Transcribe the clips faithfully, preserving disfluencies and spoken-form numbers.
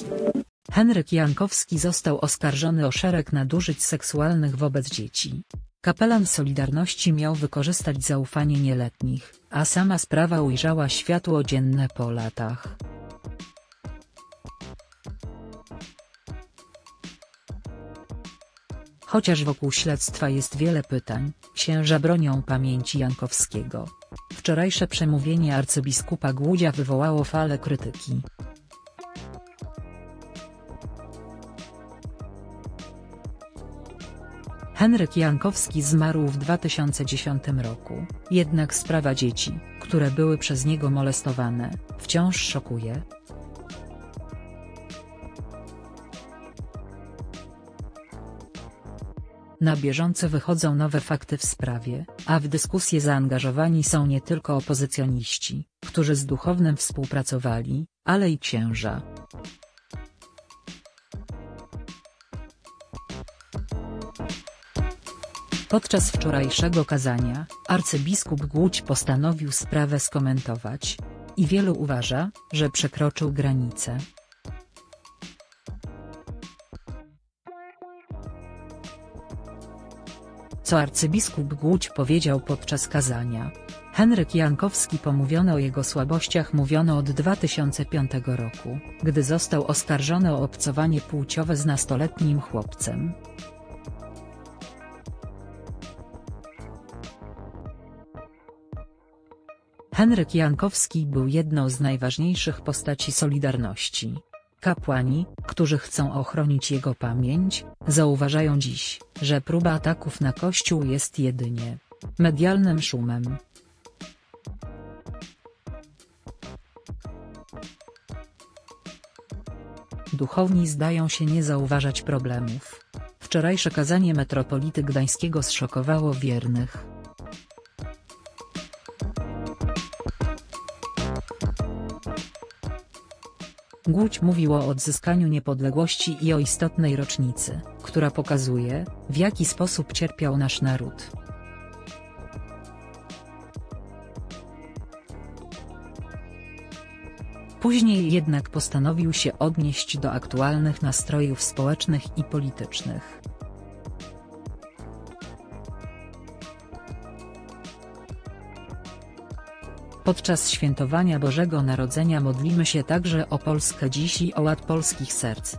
Henryk Jankowski został oskarżony o szereg nadużyć seksualnych wobec dzieci. Kapelan Solidarności miał wykorzystać zaufanie nieletnich, a sama sprawa ujrzała światło dzienne po latach. Chociaż wokół śledztwa jest wiele pytań, księża bronią pamięci Jankowskiego. Wczorajsze przemówienie arcybiskupa Głódzia wywołało falę krytyki. Henryk Jankowski zmarł w dwa tysiące dziesiątym roku, jednak sprawa dzieci, które były przez niego molestowane, wciąż szokuje. Na bieżąco wychodzą nowe fakty w sprawie, a w dyskusję zaangażowani są nie tylko opozycjoniści, którzy z duchownym współpracowali, ale i księża. Podczas wczorajszego kazania, arcybiskup Głódź postanowił sprawę skomentować. I wielu uważa, że przekroczył granicę. Co arcybiskup Głódź powiedział podczas kazania? Henryk Jankowski pomówiono o jego słabościach mówiono od dwa tysiące piątego roku, gdy został oskarżony o obcowanie płciowe z nastoletnim chłopcem. Henryk Jankowski był jedną z najważniejszych postaci Solidarności. Kapłani, którzy chcą ochronić jego pamięć, zauważają dziś, że próba ataków na Kościół jest jedynie medialnym szumem. Duchowni zdają się nie zauważać problemów. Wczorajsze kazanie metropolity gdańskiego zszokowało wiernych. Głódź mówił o odzyskaniu niepodległości i o istotnej rocznicy, która pokazuje, w jaki sposób cierpiał nasz naród. Później jednak postanowił się odnieść do aktualnych nastrojów społecznych i politycznych. Podczas świętowania Bożego Narodzenia modlimy się także o Polskę dziś i o ład polskich serc.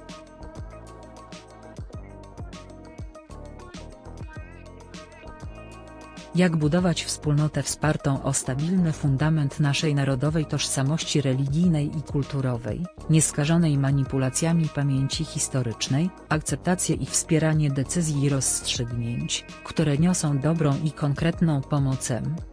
Jak budować wspólnotę wspartą o stabilny fundament naszej narodowej tożsamości religijnej i kulturowej, nieskażonej manipulacjami pamięci historycznej, akceptację i wspieranie decyzji i rozstrzygnięć, które niosą dobrą i konkretną pomoc.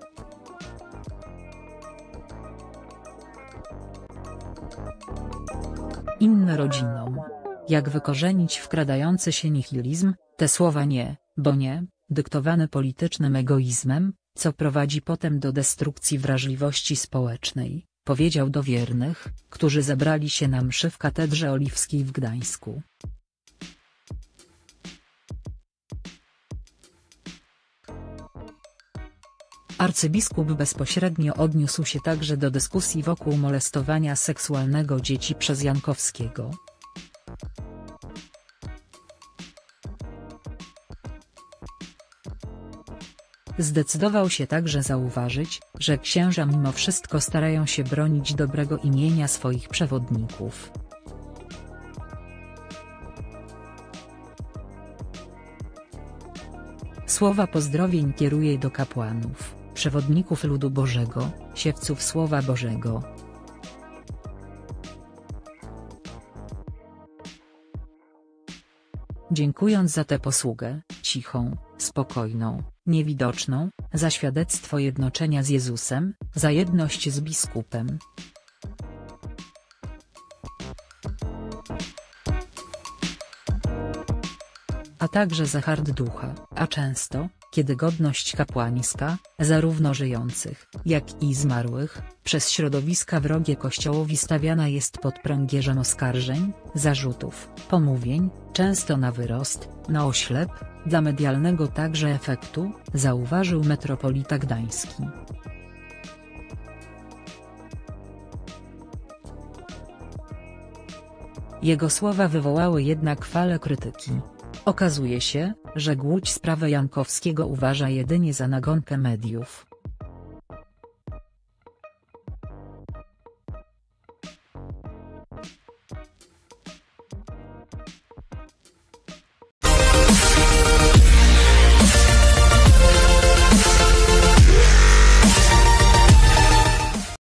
Inne rodzinom. Jak wykorzenić wkradający się nihilizm, te słowa nie, bo nie, dyktowane politycznym egoizmem, co prowadzi potem do destrukcji wrażliwości społecznej, powiedział do wiernych, którzy zebrali się na mszy w Katedrze Oliwskiej w Gdańsku. Arcybiskup bezpośrednio odniósł się także do dyskusji wokół molestowania seksualnego dzieci przez Jankowskiego. Zdecydował się także zauważyć, że księża mimo wszystko starają się bronić dobrego imienia swoich przewodników. Słowa pozdrowień kieruje do kapłanów, przewodników ludu Bożego, siewców Słowa Bożego. Dziękując za tę posługę, cichą, spokojną, niewidoczną, za świadectwo jednoczenia z Jezusem, za jedność z biskupem. A także za hart ducha, a często, kiedy godność kapłańska, zarówno żyjących, jak i zmarłych, przez środowiska wrogie Kościołowi stawiana jest pod pręgierzem oskarżeń, zarzutów, pomówień, często na wyrost, na oślep, dla medialnego także efektu, zauważył metropolita gdański. Jego słowa wywołały jednak falę krytyki. Okazuje się, że Głódź sprawę Jankowskiego uważa jedynie za nagonkę mediów.